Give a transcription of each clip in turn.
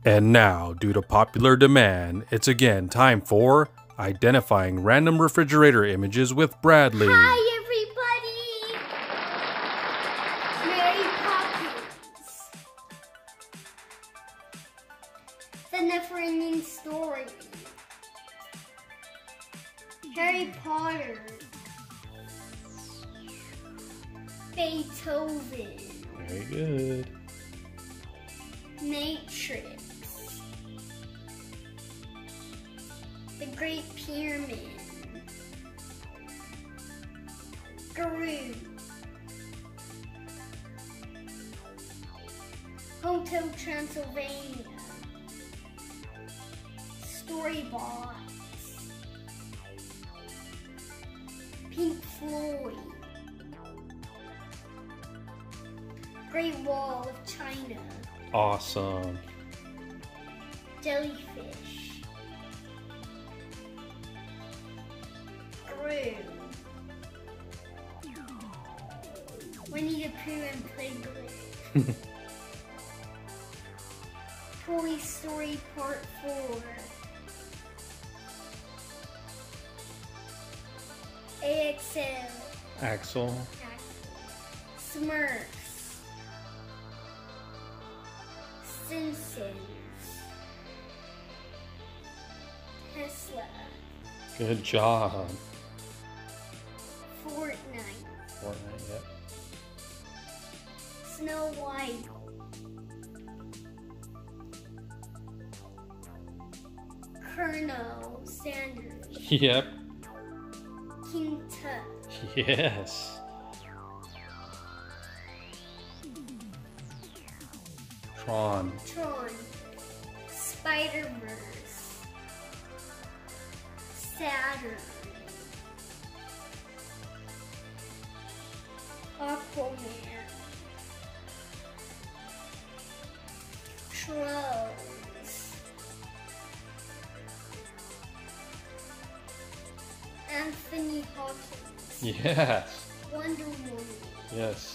And now, due to popular demand, it's again time for Identifying Random Refrigerator Images with Bradley. Hi, everybody! Mary Poppins. The Never-Ending Story. Harry Potter. Beethoven. Very good. Matrix. The Great Pyramid. Guru. Hotel Transylvania. Storybox. Pink Floyd. Great Wall of China. Awesome. Jellyfish. Gru. Winnie the Pooh and Piglet. Toy Story Part 4. AXL. Axel. Smurfs. Simpsons. Tesla. Good job. Fortnite. Fortnite, yep. Snow White. Colonel Sanders. Yep. King Tut. Yes. Tron. Spider-Verse. Saturn. Aquaman. Trolls. Anthony Hawkins. Yes. Wonder Woman. Yes.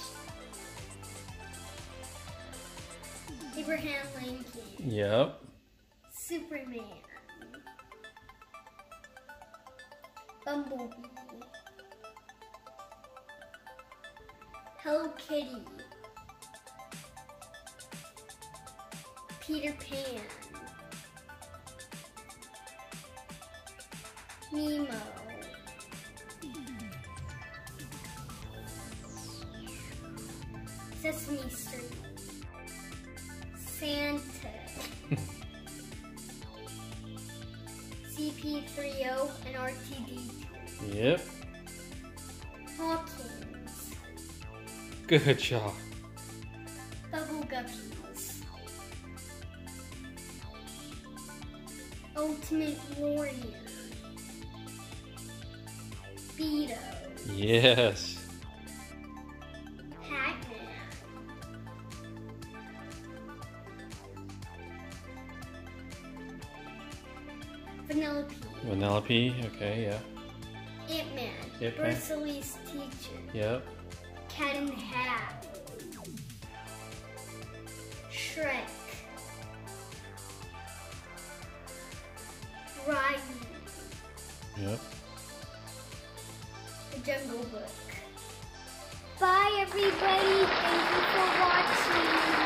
Abraham Lincoln. Yep. Superman. Bumblebee. Hello Kitty. Peter Pan. Nemo. Sesame Street. Santa. CP30 and RTD2. Yep. Hawkins. Good job. Bubble Guppies. Ultimate Warrior. Beto. Yes. Pac-Man. Vanellope. Vanellope, okay, yeah. Ant-Man. Ant-Man. Bruce Lee's teacher. Yep. Cat in the Hat. Shrek. Ryan. Yep. The Jungle Book. Bye everybody. Thank you for watching.